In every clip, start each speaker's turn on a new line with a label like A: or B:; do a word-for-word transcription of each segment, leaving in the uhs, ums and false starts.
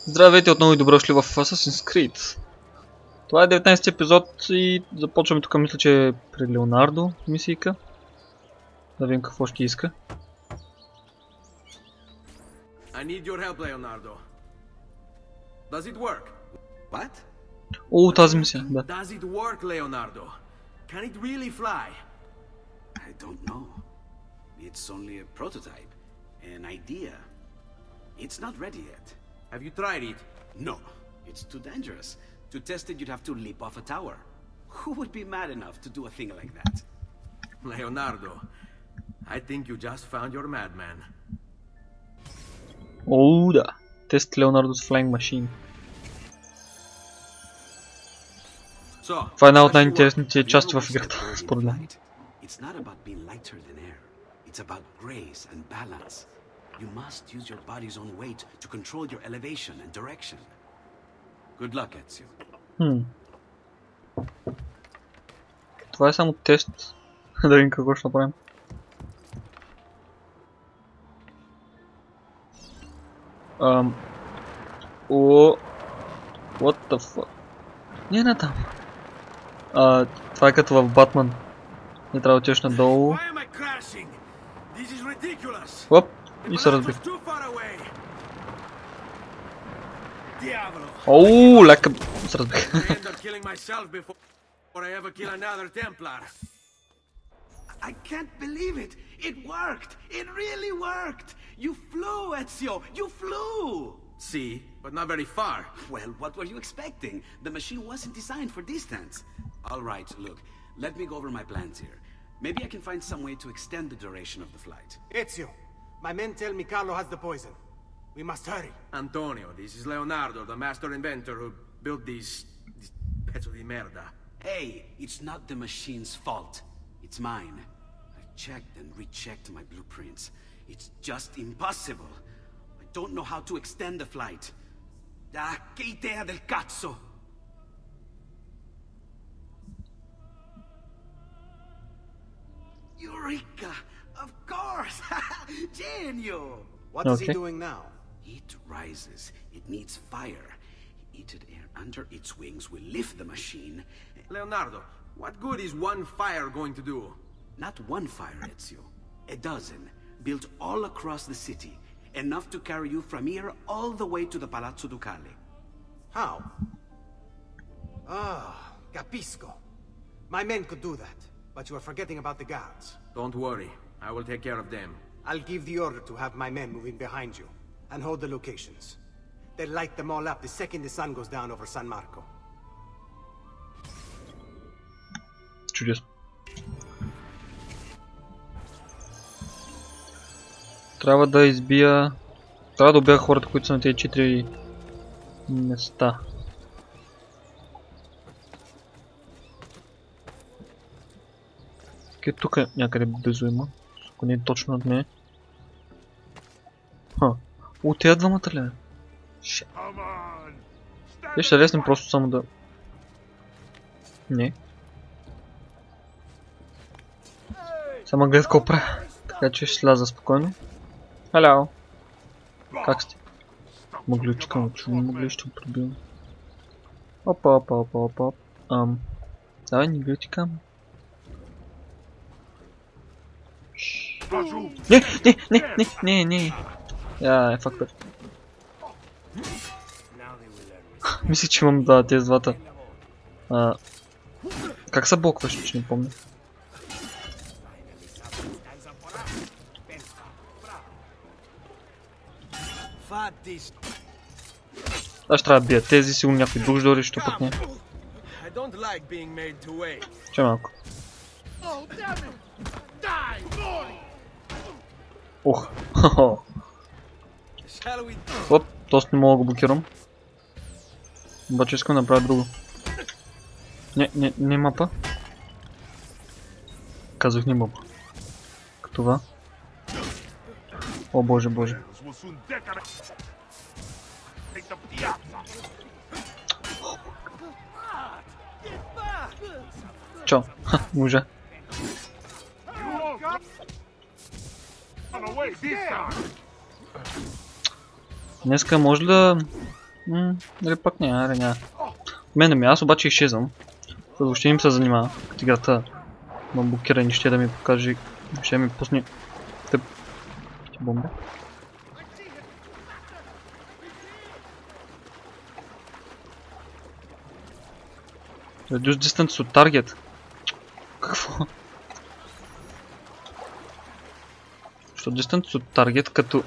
A: Здравейте отново и добро дошли в Assassin's Creed. Това е деветнайсети епизод и започваме тук, мисля, че е при Леонардо мисийка. Да видим какво ще иска.
B: I need your help, Leonardo. Does it work? What?
A: О, тази мисия, да.
B: Does it work, Leonardo? Can it really fly?
C: I don't know. It's only a prototype, an idea. It's not ready yet.
B: Have you tried it?
C: No, it's too dangerous. To test it, you'd have to leap off a tower. Who would be mad enough to do a thing like that?
B: Leonardo, I think you just found your madman.
A: О, да. Тест Leonardo's Flying Machine.
B: So,
A: Това е една от най-интересните части в играта, според мен.
C: It's not about being lighter than air. It's about grace and balance. You must use your body's own weight to control your elevation and direction. Good luck, Ezio.
A: Хм. Това е само тест. Да видим какво ще направим. Ам... О... What the fuck? Не, не там. А, това е като в Батман. Не трябва да отидеш надолу.
B: Why am I crashing? This is ridiculous.
A: Оп!
B: The
A: И се
B: palazzo's
A: разбих.
B: too far away. Diavolo.
A: Оу, лека се разбих.
B: I end up killing myself before I ever kill another Templar.
C: I can't believe it! It worked! It really worked! You flew, Ezio! You flew!
B: See, but not very far.
C: Well, what were you expecting? The machine wasn't designed for distance. All right, look, let me go over my plans here. Maybe I can find some way to extend the duration of the flight.
D: Ezio, my men tell me Carlo has the poison. We must hurry.
B: Antonio, this is Leonardo, the master inventor who built these... these pezzo di merda.
C: Hey, it's not the machine's fault. It's mine. I've checked and rechecked my blueprints. It's just impossible. I don't know how to extend the flight. Ah, che idea del cazzo! Eureka! Of course! Genio!
D: What is
A: Okay.
D: he doing now?
C: It rises. It needs fire. Heated air under its wings will lift the machine.
B: Leonardo, what good is one fire going to do?
C: Not one fire, Ezio. A dozen, built all across the city. Enough to carry you from here all the way to the Palazzo Ducale.
D: How? Ah, capisco. My men could do that, but you are forgetting about the guards.
B: Don't worry, I will take care of them.
D: I'll give the order to have my men moving behind you, and hold the locations. They'll light them all up the second the sun goes down over San Marco.
A: Чудесно. Трябва да избия... Трябва да убия хората, които са на тези четири места. Къде тук е някъде близо има. Ако не е точно над мен. Ха. О, тези двамата ли? Шет. Те ще е лесно просто само да... Не. Само гледа какво правя. Така че ще сляза спокойно. Халяо. Как сте? Мъгличка му чу, мъгличка му пробивам. Опа, опа, опа, опа. Ам. Давай, не гледай към. Не, не, не, не, не, не. Я, е фактор. Мислих, че имам да тези двата. А, как се блокваш, че не помня. Аз ще трябва да бия тези, сигурно някой друг ще дори, ще пък не.
B: I don't like being made to wait.
A: Че малко. Ох, хо-хо.
B: Shall we...
A: Оп, тост не мога да го блокирам. Обаче искам да направя друго. Не, не, не мапа. Казах не мапа. Като това. О, боже, боже. Чао. Ха, можа. Днеска може да Ммм, или пък не, аре няма. Мене ми, аз обаче изчезвам. Въобще им се занимава, като играта ма блокира и ще да ми покаже, ще ми пусне тъп бомби. Reduce distance to target. Какво? Що distance to target като...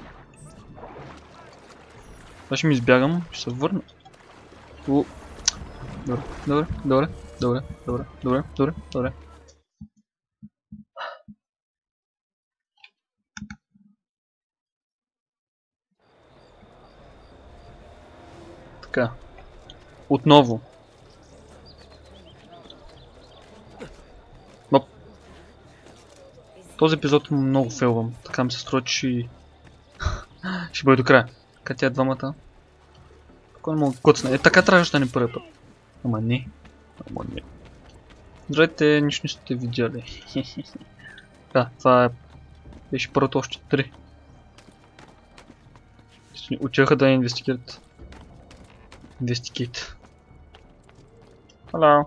A: Това ще ми избягам, ще се върна. У... Добре, добре, добре, добре, добре, добре, добре, добре. Така. Отново. Оп. Този епизод много фейлвам. Така ми се струва, че ще... ще бъде до края. Така тя двамата. Кой не мога да коцна? Е, така трябваше да не първи път. Ама не. Ама не. Здравейте, нищо не сте видяли. Да, това е... беше първото още три. Учеха да инвестигират. Инвестигейт. Hello.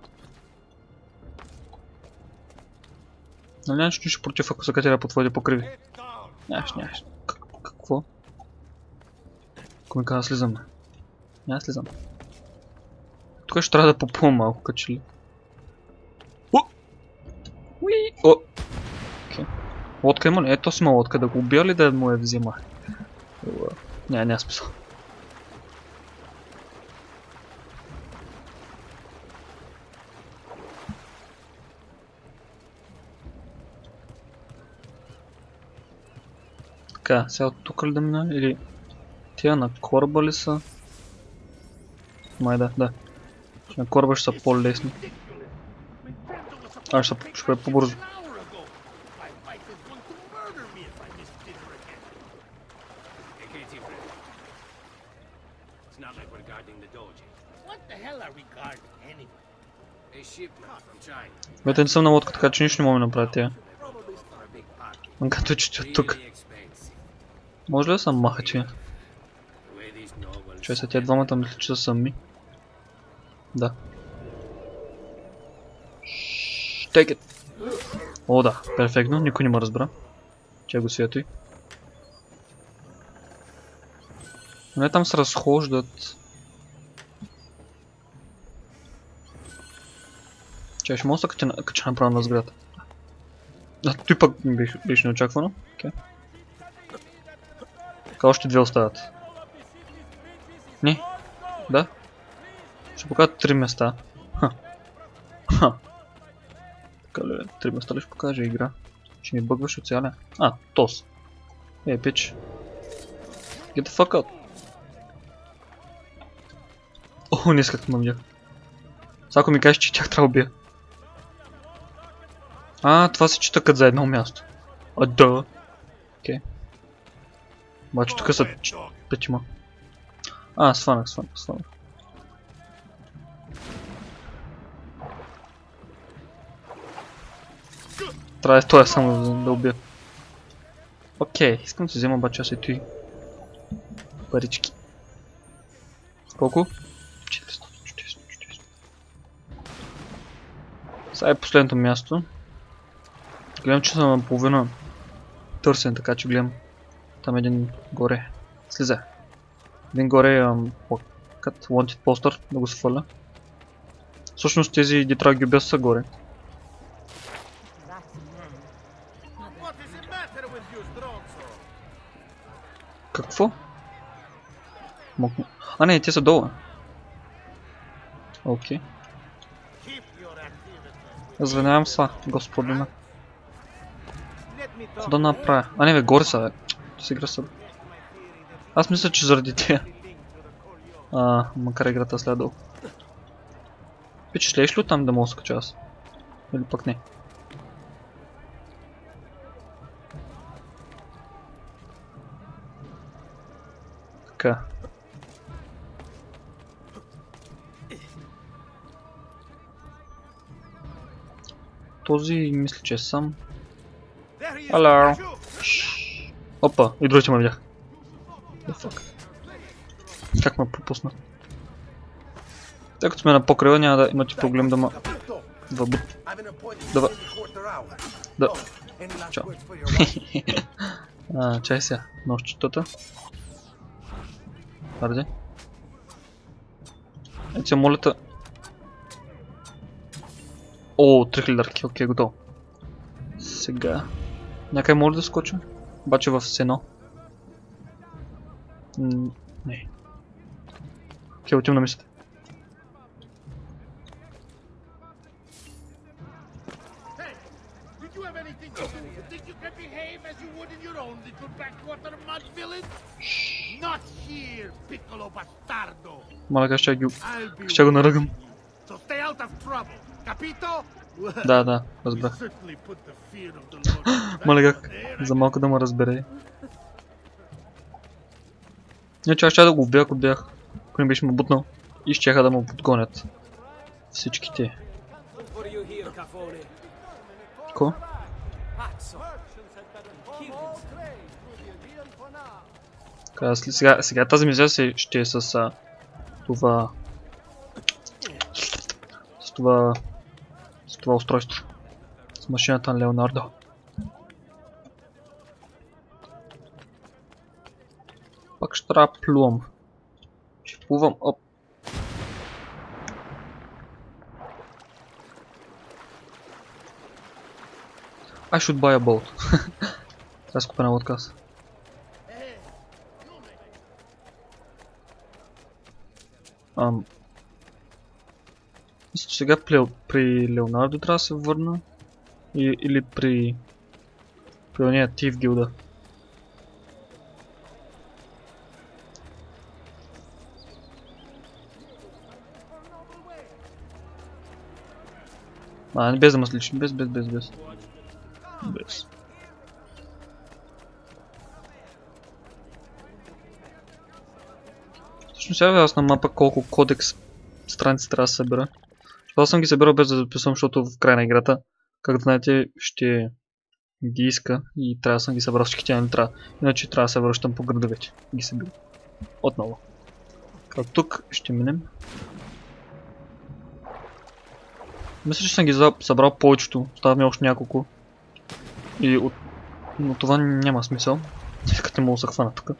A: Нали нямаш нищо против, ако се катеря по твоите покриви? Нямаш, нямаш. Какво? Ако ми каза слизам? Няма слизам. Тук ще трябва да попълна малко, каче ли. О! Уи! О! Окей. Лодка има ли? Ето си има лодка. Да го убия ли да му я взема? Няма, няма смисъл. Така, сега от тук ли да мина или... Тия на кораба ли са? Май да, да. На кораба ще са по-лесни. А, ще са по-бързо. Бете, не съм на лодка, така че нищо не мога да направя тя. Като че от тук. Може ли да съм махачи? Че са тя двамата мисля, че са сами. Да. Take it. О, да, перфектно, никой не ме разбра. Че го свети. Не там се разхождат. Че ще мога да кача направо на сградата. А, той пък беше неочаквано. Okay. Така още две остават. Не. Да. Ще покажа три места. Ха. Ха. Така ли, три места ли ще покаже игра? Ще ми бъгваш от цяля. А, тос. Е, пич. Get the fuck out. О, не исках да ме видях. Сега ако ми кажеш, че тях трябва да убия. А, това се чита като за едно място. А, да. Окей. Обаче тук са петима. А, сванах, сванах, сванах. Трябва да стоя само да убия. Окей, искам да си взема обаче аз и той. Парички. Колко? четиристотин, четиристотин, четиристотин. Сега е последното място. Гледам, че съм наполовина търсен, така че гледам. Там един горе. Слиза. Един горе е плакат, wanted poster, да го сваля. Всъщност тези детра ги обяса са горе. Какво? А не, те са долу. Окей. Извинявам се, господина. Какво да направя? А не бе, горе са бе. Се игра са. Аз мисля, че заради тия. А, макар играта следва. Впечатлеш ли там да мога да скача аз? Или пък не? Така. Този мисля, че е сам. Hello. Опа, и другите ме видях. The fuck. Как ме пропусна? Тъй като сме на покрива, няма да имате проблем да ме въбут. Да, да. Чао. А, чай сега, нощчетата. Парди. Ето се молята. О, три хиляди, окей, готово. Сега. Някъде може да скочим? Обаче в сено. М не. Окей, отивам на мисията. Малека ще ги... ще го наръгам. Да, да, разбрах. Малека, за малко да ме разбере. Не, че аз ще да го убия, ако бях. Ако не беше ме бутнал. И щяха да му подгонят. Всичките. Ко? Сега, сега тази мисия ще е с а, това... С това... С това устройство. С машината на Леонардо. Пак ще трябва плувам. Ще плувам, оп. I should buy a boat. Трябва да скупя на лодкаса. Ам... Мисля, че сега при Леонардо трябва да се върна. И, или при... При ония Тив гилда. А, не без да маслични, без, без, без, без. Без. Точно сега аз на мапа колко кодекс страници трябва да се събера. Това съм ги събирал без да записвам, защото в края на играта, както знаете, ще ги иска и трябва да съм ги събрал всички тя не трябва. Иначе трябва да се връщам по градовете. Ги събира. Отново. Как тук ще минем. Мисля, че съм ги събрал повечето. Става ми още няколко. И от... Но това няма смисъл. Като не мога да се хвана тук.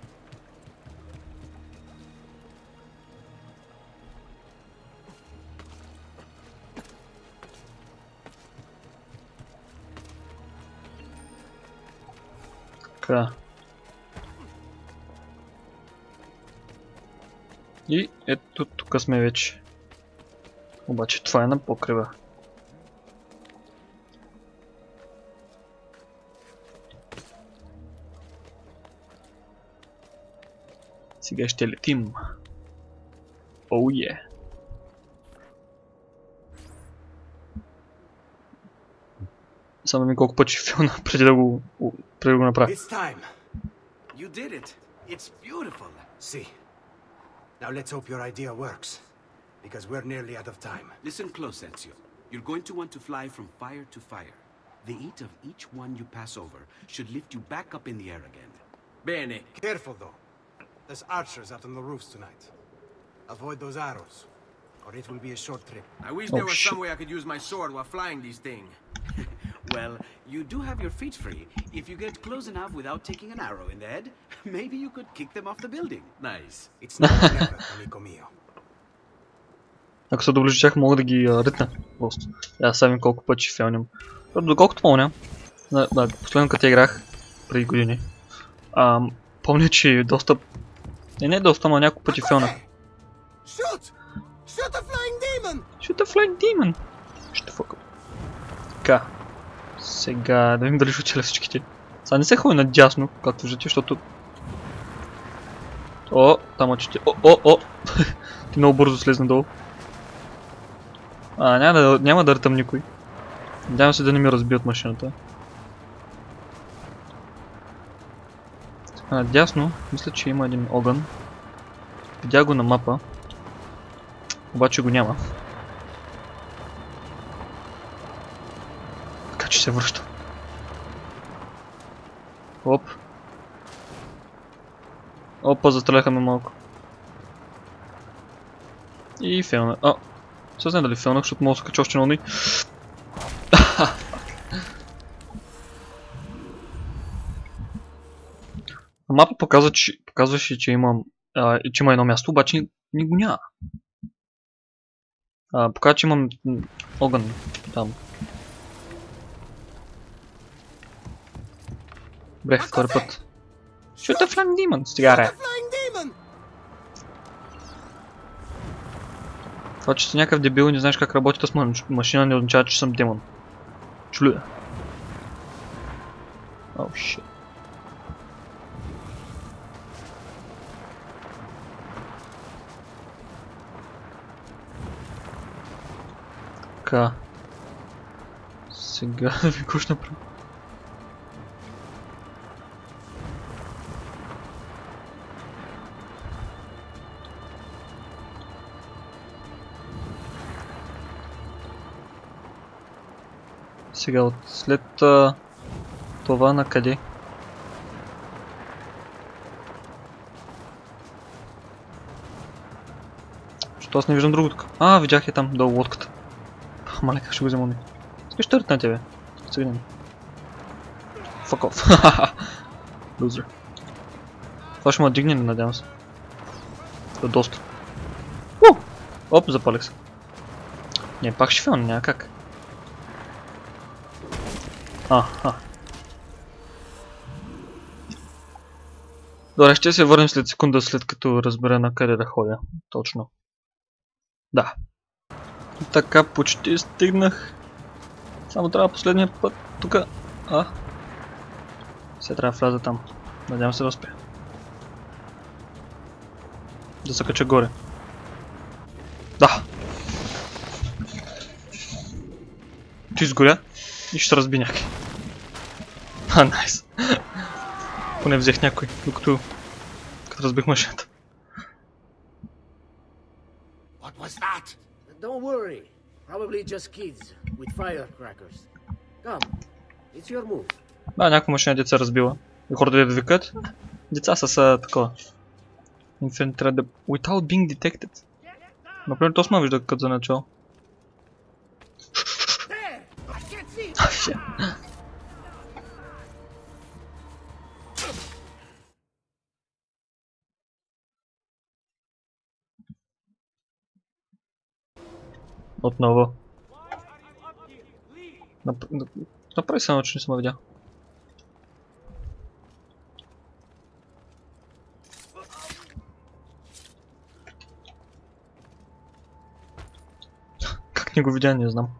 A: Така. И ето тук сме вече. Обаче това е на покрива. Сега ще летим. Оу oh, е. Yeah. Само ми колко пъти ще филна преди да го, преди да го направя.
C: It's time. You did it. It's beautiful.
D: See. Now let's hope your idea works. Because we're nearly out of time.
C: Listen close, Ezio. You're going to want to fly from fire to fire. The heat of each one you pass over should lift you back up in the air again.
B: Bene.
D: Careful though. There's archers out on the roofs tonight. Avoid those arrows, or it will be a short trip.
B: I wish
A: Oh,
B: there was
A: shit.
B: some way I could use my sword while flying these things.
C: Well, you do have your feet free. If you get close enough without taking an arrow in the head, maybe you could kick them off the building.
B: Nice.
D: It's not never, amico mio.
A: Ако се доближих, мога да ги а, ритна. Просто. Аз сега колко пъти ще фелнем. Доколкото помня, да, да, последно като играх преди години, а, помня, че доста... Не, не доста, но няколко пъти фелнах.
D: Shoot! Shoot a flying demon!
A: Shoot a flying demon! Ще фъка. Така. Сега да видим дали ще учеля всичките. Сега не се ходи надясно, както виждате, защото... О, там очите. О, о, о! Ти много бързо слезна долу. А, няма да, няма да рътам никой. Надявам се да не ми разбият машината. Надясно, мисля, че има един огън. Видях го на мапа. Обаче го няма. Така че се връща. Оп. Опа, застреляха ме малко. И фейлна. А, се знае дали фейлнах, защото мога да се кача още на они. Мапа показва, че, показваше, че имам а, и че има едно място, обаче ни, ни го няма. А, показва, че имам огън там. Брех втори път. Shoot a flying demon, стигаре. Това, че си някакъв дебил и не знаеш как работи тази машина, не означава, че съм демон. Чулюя. О, oh, shit. Така. Сега да ви какво ще направя. Сега от след а, това на къде? Що аз не виждам другото? А, видях я там, долу лодката. Мале, как ще го взема? Искаш търт на тебе? Сега няма. Fuck off. Лузер. Това ще ме дигне, не надявам се. Това е доста. У! Оп, запалих се. Не, пак ще филм, няма как. Аха. Добре, ще се върнем след секунда, след като разбера на къде да ходя. Точно. Да. И така, почти стигнах. Само трябва последния път тук. А. Сега трябва да вляза там. Надявам се да успея. Да се кача горе. Да. Ти изгоря и ще се разби някой. А, найс. Поне взех някой, докато като разбих машината.
E: What was that? Don't worry. Probably just kids with firecrackers. Come, it's your move.
A: Да, някаква машина деца разбила. И хората да викат. Деца са са такова. Infiltrated without being detected. Например, то сме вижда като за начало. Отново. Нап... Направи само, че не съм видял. Как не го видя, не знам.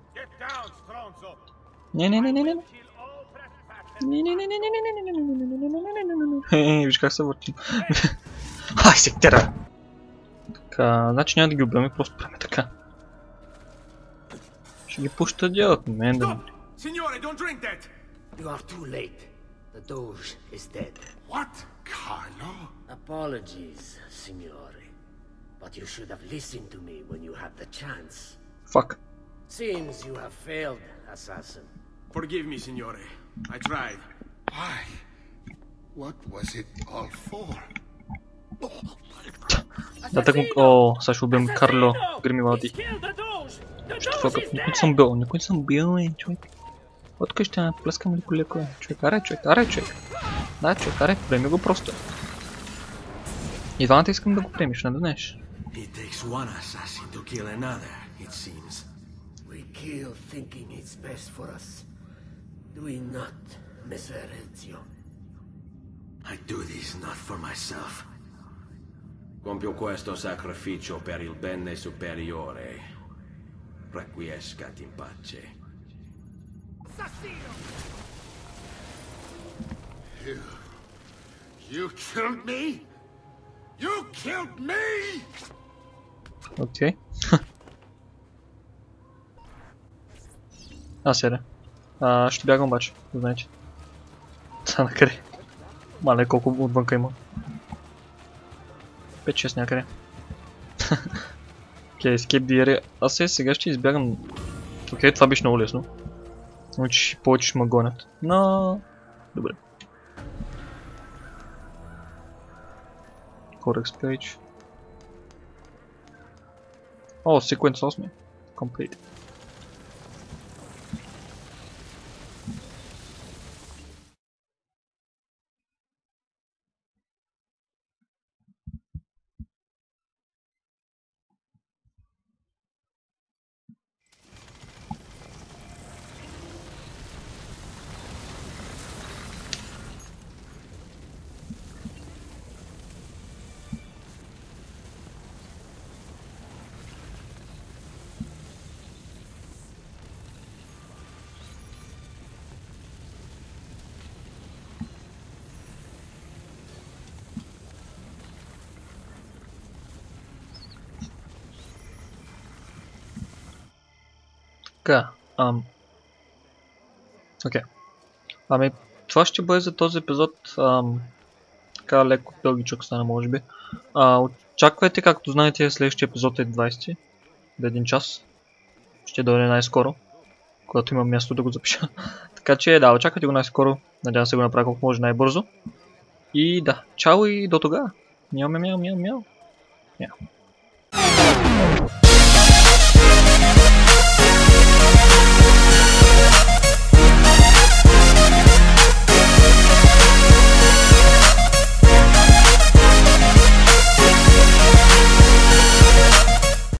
A: Не, не, не, не, не. Не, не, не, не, не, не, не, не, не, не, не, не, не, не, не, не, не, виж как се въртим. Ай, сектера! Така, значи няма да ги убиваме, просто правим така. Ще ги пуща делът, мен да...
B: Signore, don't drink that!
E: You are too late. The Doge is dead.
B: What? Carlo?
E: Apologies, Signore. But you should have listened to me when you had the chance.
A: Fuck.
E: Seems you have failed, assassin.
B: Forgive me, Signore. I tried.
F: Why? What was it all for?
A: Да, так му... О, сега ще убием Карло Гримивалди. Ще факът, никой не съм бил, никой не съм бил, е, човек. Откъй ще наплескам леко леко, е. Човек, аре, човек, аре, човек. Да, човек, аре, приеми го просто. И двамата искам да го приемеш, не да знаеш.
B: It takes one assassin to kill another, it seems.
E: We kill thinking it's best for us. Do we not, Messer Ezio?
B: I do this not for myself. Compio questo sacrificio per il bene superiore. Requiescat in pace.
F: You... You killed me? You killed me?
A: Окей. А, сега. А, ще бягам обаче, да знаете. Та накъде. Мале, колко отвънка има. пет шест някъде. Окей, escape the area. Аз сега, сега ще избягам. Окей, това беше много лесно. Значи повече ще ме гонят. Но... Добре. Codex page. О, секвенс осем. Complete. Така, ам... Окей. Ами, това ще бъде за този епизод. Ам... Така леко дългичък стана, може би. А, очаквайте, както знаете, следващия епизод е двайсети. До един час. Ще дойде най-скоро, когато имам място да го запиша. Така че, да, очаквайте го най-скоро. Надявам се го направя колко може най-бързо. И да, чао и до тогава. Мяу, мяу, мяу, мяу. Мяу.